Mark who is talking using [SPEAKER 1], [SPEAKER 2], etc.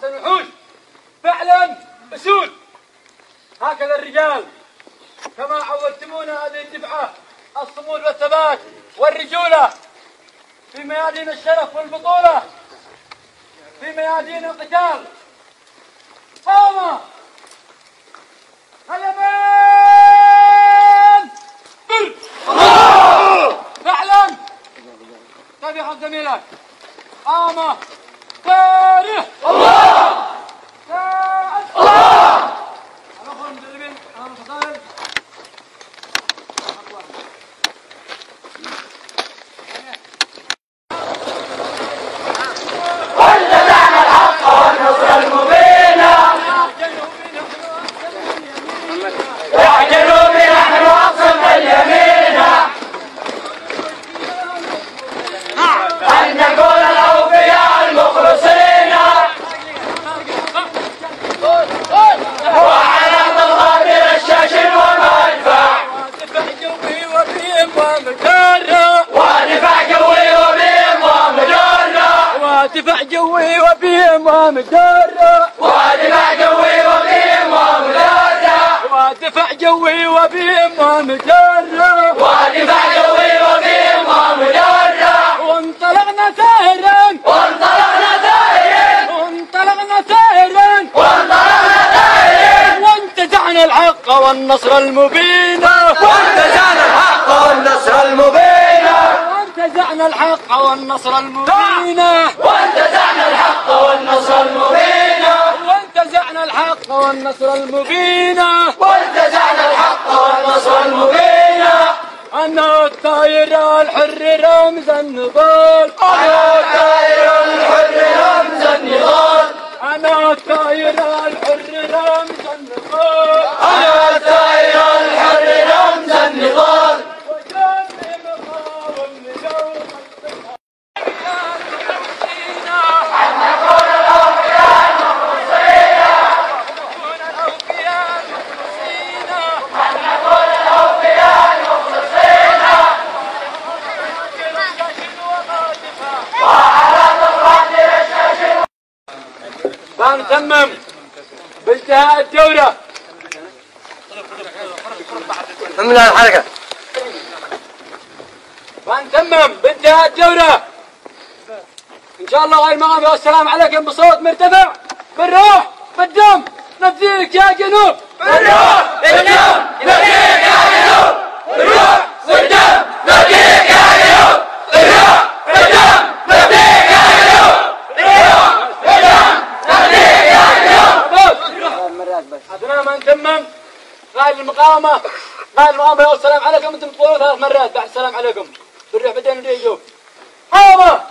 [SPEAKER 1] الوحوش فعلا أسود. هكذا الرجال كما عودتمونا هذه الدفعة الصمود والثبات والرجولة في ميادين الشرف والبطولة، في ميادين القتال. قامة هيا بين فعلا تابع زميلك. قامة تاريخ الله الله. الأخوة المدربين الفضائل
[SPEAKER 2] واتبعنا الحق والنصر المبين يا جنوبي نحن أقصى اليمين أن نكون الأوفياء المخلصين وعلى مخاطر الشاش ومدفع
[SPEAKER 1] ودفع جوي وبهم ومجرة
[SPEAKER 2] ودفع جوي وبهم ومجرة
[SPEAKER 1] ودفع جوي وبهم ومجرة
[SPEAKER 2] ودفع جوي وبهم ومجرة
[SPEAKER 1] ودفع جوي وبهم ومجرة
[SPEAKER 2] ودفع جوي وبهم ومجرة
[SPEAKER 1] وانطلقنا سائرا
[SPEAKER 2] وانطلقنا ثائرين
[SPEAKER 1] وانطلقنا سائرا
[SPEAKER 2] وانطلقنا ثائرين
[SPEAKER 1] وانتزعنا الحق والنصر المبين
[SPEAKER 2] وانتزعنا الحق والنصر المبين
[SPEAKER 1] وانتزعنا الحق والنصر المبين
[SPEAKER 2] وانتزعنا الحق والنصر المبين
[SPEAKER 1] وانتزعنا الحق والنصر المبين.
[SPEAKER 2] وانتزعنا الحق والنصر المبين
[SPEAKER 1] أنا الطائر الحر رمز النضال
[SPEAKER 2] أنا الطائر الحر رمز النضال
[SPEAKER 1] أنا الطائر الحر رمز النضال
[SPEAKER 2] أنا الطائر الحر رمز النضال
[SPEAKER 1] وجنبي مقاوم ليوم
[SPEAKER 2] أن نكون الأوفياء المخلصين أن نكون الأوفياء المخلصين وعلى مخاطر الشاش
[SPEAKER 1] فنتمم بانتهاء الدورة.
[SPEAKER 2] من الحركة
[SPEAKER 1] فنتمم بانتهاء الدورة إن شاء الله. غير المغامرة والسلام عليكم بصوت مرتفع بالروح بالدم نفديك يا جنوب.
[SPEAKER 2] بالروح بالدم نفديك يا جنوب بالروح بالدم نفديك يا جنوب بالروح بالدم نفديك يا جنوب بالروح بالدم نفديك يا جنوب.
[SPEAKER 1] أثناء ما نتمم قائد المقاومة والسلام عليكم. أنتم تقولوا 3 مرات بعد السلام عليكم بالروح بالدم نفديك. قامة